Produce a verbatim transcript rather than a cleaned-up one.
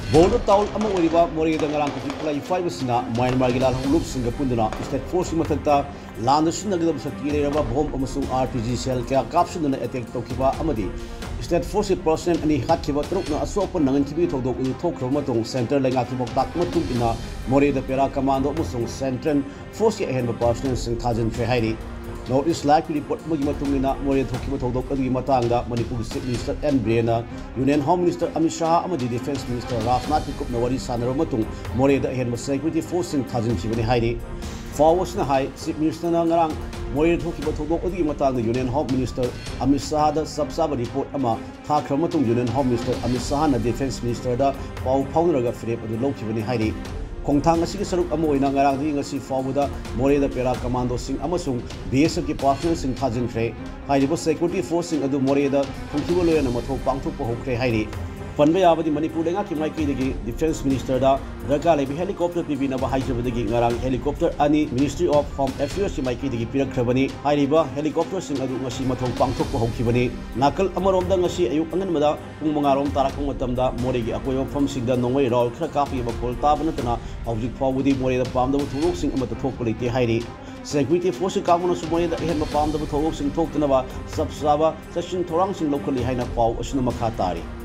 Border Town among Oriba, Moreh the Garan Kuala Fibusina, Myanmar Gilal Loop Singapunduna, State Force Matata, Landus Nagam Satira, Bomb Amasung R P G shell, Caption and attack Tokiba Amadi. State Force person and he had Kiba Trukna, a soap and Nantibi to the Tokromatung, Centrel Langatibo Takmatukina, Moreh the Pera Commando Musung, Centrel, Force and the Parsons and thajinkhre Heidi. Now it's likely report Mugimatumina, Moreh Tokimato, Matanga, Manipur State Minister and Brianna, Union Home Minister Amit Shah, Amadi Defense Minister Rafnat Pikup Nawari Sanaromatung, Moreh the Head of Security Force in thajinkhre Heidi. Forwards na high, Chief Minister Nangarang, Moreh Tokimato, Matanga, Union Home Minister Amit Shah, the Subsaba report Ama, Takramatung, Union Home Minister Amit Shah, Defense Minister, the Pau Powderaga Philip, the Loki Heidi. Khonthang asigi saruk amoy na ngarang di ngasi forward Moreh the Pera Commando sing amasung B S F ki partner sing thajinkhre hairibo security force sing adu Moreh da thungkibo loyana mathau pangthok pa hokre hairi panbe abadi Manipur lenga ki maiki digi Defense Minister da raka lebi helicopter pibi na ba haijabadagi ngarang helicopter ani Ministry of Home Affairs ki maiki digi pirakhrabani hairiba helicopter sing adu ngasi mathau pangthok pa hokibani nakal amarom da ngasi ayuk angan mada pung mangarom tarakung matamda Moreh gi akoy mafam singda nongwei rol khra kapi ba kol tabana tana Howjik Fawudi Moreh the Palm the Tulok Sing Amata Tokoliti Heidi. Security Force Governor Moreh the Hen Palm the Tulok Sing Tokanava, Subsaba, Session Torang Sing locally Haina Paw, Ashinamakatari.